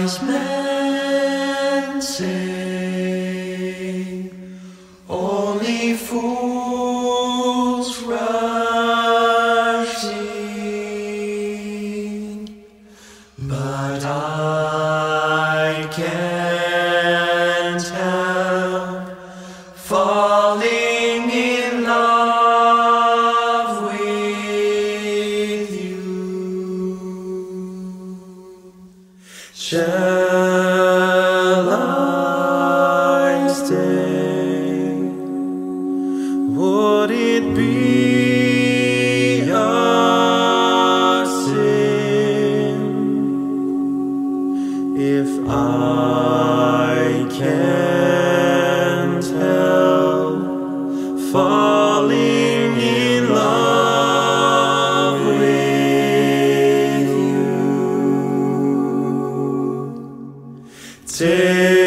wise men say only fools rush in, but I can't help falling in love with you. Shall I stay? Would it be a sin if I can't help falling in love with you? Take